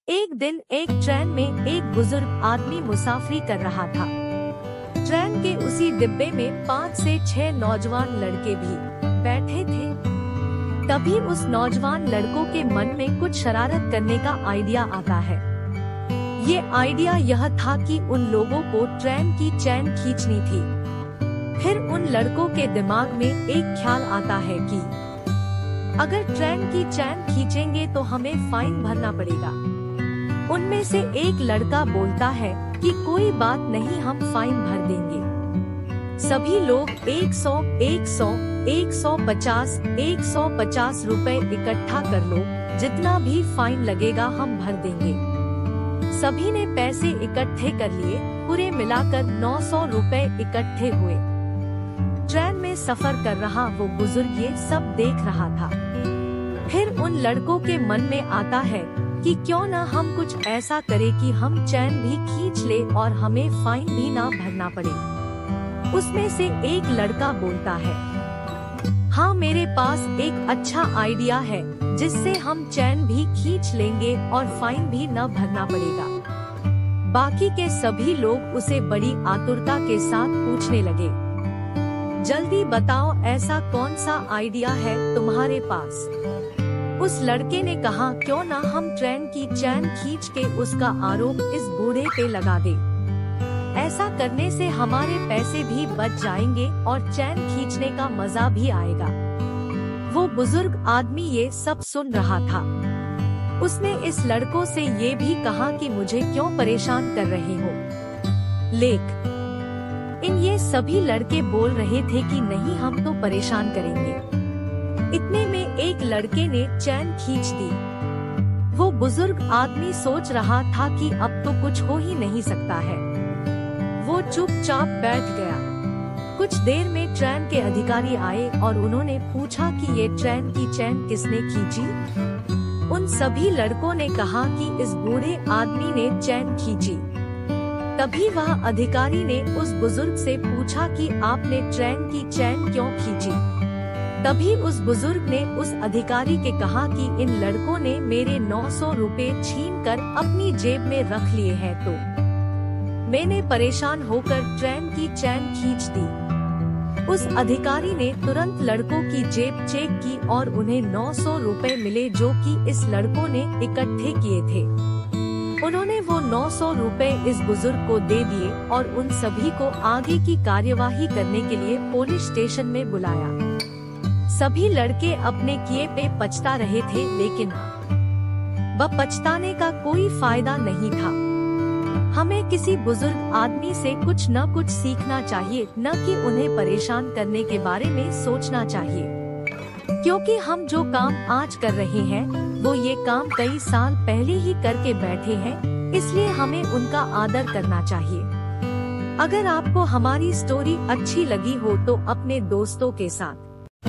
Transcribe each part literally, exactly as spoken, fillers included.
एक दिन एक ट्रेन में एक बुजुर्ग आदमी मुसाफरी कर रहा था। ट्रेन के उसी डिब्बे में पाँच से छह नौजवान लड़के भी बैठे थे। तभी उस नौजवान लड़कों के मन में कुछ शरारत करने का आइडिया आता है। ये आइडिया यह था कि उन लोगों को ट्रेन की चैन खींचनी थी। फिर उन लड़कों के दिमाग में एक ख्याल आता है कि अगर ट्रेन की चैन खींचेंगे तो हमें फाइन भरना पड़ेगा। उनमें से एक लड़का बोलता है कि कोई बात नहीं, हम फाइन भर देंगे। सभी लोग एक सौ, एक सौ, एक सौ पचास, एक सौ पचास रुपए इकट्ठा कर लो, जितना भी फाइन लगेगा हम भर देंगे। सभी ने पैसे इकट्ठे कर लिए। पूरे मिलाकर नौ सौ रुपए इकट्ठे हुए। ट्रेन में सफर कर रहा वो बुजुर्ग ये सब देख रहा था। फिर उन लड़कों के मन में आता है कि क्यों न हम कुछ ऐसा करें कि हम चैन भी खींच ले और हमें फाइन भी ना भरना पड़े। उसमें से एक लड़का बोलता है, हाँ मेरे पास एक अच्छा आइडिया है जिससे हम चैन भी खींच लेंगे और फाइन भी न भरना पड़ेगा। बाकी के सभी लोग उसे बड़ी आतुरता के साथ पूछने लगे, जल्दी बताओ ऐसा कौन सा आइडिया है तुम्हारे पास। उस लड़के ने कहा, क्यों ना हम ट्रेन की चैन खींच के उसका आरोप इस बूढ़े पे लगा दे। ऐसा करने से हमारे पैसे भी बच जाएंगे और चैन खींचने का मजा भी आएगा। वो बुजुर्ग आदमी ये सब सुन रहा था। उसने इस लड़कों से ये भी कहा कि मुझे क्यों परेशान कर रहे हो। लेक इन ये सभी लड़के बोल रहे थे कि नहीं, हम तो परेशान करेंगे। इतने में एक लड़के ने चैन खींच दी। वो बुजुर्ग आदमी सोच रहा था कि अब तो कुछ हो ही नहीं सकता है। वो चुपचाप बैठ गया। कुछ देर में ट्रेन के अधिकारी आए और उन्होंने पूछा कि ये ट्रेन की चैन किसने खींची। उन सभी लड़कों ने कहा कि इस बूढ़े आदमी ने चैन खींची। तभी वह अधिकारी ने उस बुजुर्ग से पूछा कि आपने ट्रेन की चैन क्यों खींची। तभी उस बुजुर्ग ने उस अधिकारी के कहा कि इन लड़कों ने मेरे नौ सौ रुपए छीन कर अपनी जेब में रख लिए हैं, तो मैंने परेशान होकर ट्रेन की चैन खींच दी। उस अधिकारी ने तुरंत लड़कों की जेब चेक की और उन्हें नौ सौ रुपए मिले जो कि इस लड़कों ने इकट्ठे किए थे। उन्होंने वो नौ सौ रुपए इस बुजुर्ग को दे दिए और उन सभी को आगे की कार्यवाही करने के लिए पुलिस स्टेशन में बुलाया। सभी लड़के अपने किए पे पछता रहे थे, लेकिन अब पछताने का कोई फायदा नहीं था। हमें किसी बुजुर्ग आदमी से कुछ न कुछ सीखना चाहिए, न कि उन्हें परेशान करने के बारे में सोचना चाहिए। क्योंकि हम जो काम आज कर रहे हैं वो ये काम कई साल पहले ही करके बैठे हैं, इसलिए हमें उनका आदर करना चाहिए। अगर आपको हमारी स्टोरी अच्छी लगी हो तो अपने दोस्तों के साथ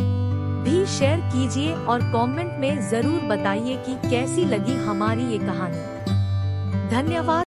भी शेयर कीजिए और कमेंट में जरूर बताइए कि कैसी लगी हमारी ये कहानी। धन्यवाद।